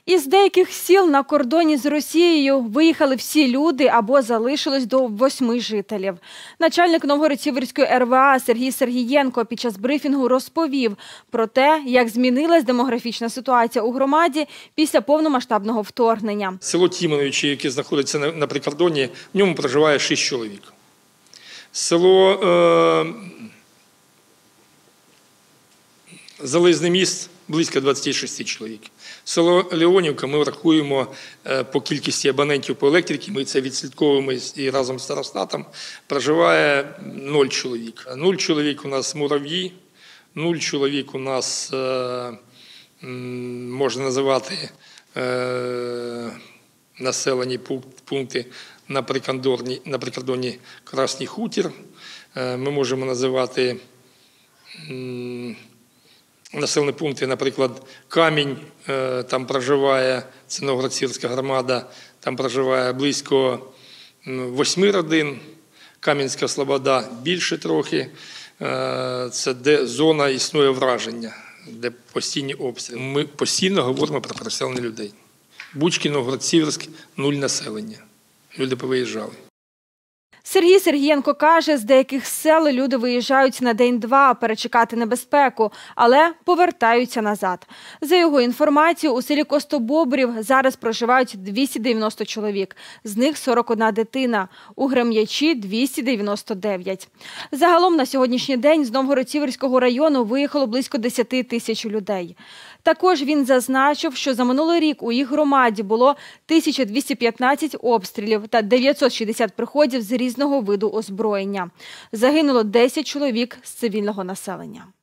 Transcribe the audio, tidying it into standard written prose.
Із деяких сіл на кордоні з Росією виїхали всі люди або залишилось до 8 жителів. Начальник Новгород-Сіверської РВА Сергій Сергієнко під час брифінгу розповів про те, як змінилась демографічна ситуація у громаді після повномасштабного вторгнення. Село Тімоновичі, яке знаходиться на прикордоні, в ньому проживає 6 чоловік. Село Залізний міст – близько 26 чоловік. Село Леонівка ми врахуємо по кількості абонентів по електриці, ми це відслідковуємо і разом з старостатом, проживає 0 чоловік. 0 чоловік у нас Мурав'ї, 0 чоловік у нас, можна називати, населені пункти на прикордоні Красний Хутір. Ми можемо називати населені пункти, наприклад, Камінь, там проживає, це Новгород-Сіверська громада, там проживає близько 8 родин, Кам'янська Слобода більше трохи, це де зона існує враження, де постійні обстріли. Ми постійно говоримо про переселення людей. Бучки, Новгород-Сіверськ – 0 населення, люди повиїжджали. Сергій Сергієнко каже, з деяких сел люди виїжджають на день-два перечекати небезпеку, але повертаються назад. За його інформацією, у селі Костобобрів зараз проживають 290 чоловік, з них 41 дитина, у Грем'ячі – 299. Загалом на сьогоднішній день з Новгород-Сіверського району виїхало близько 10 тисяч людей. Також він зазначив, що за минулий рік у їх громаді було 1215 обстрілів та 960 приходів з різного виду озброєння. Загинуло 10 чоловік з цивільного населення.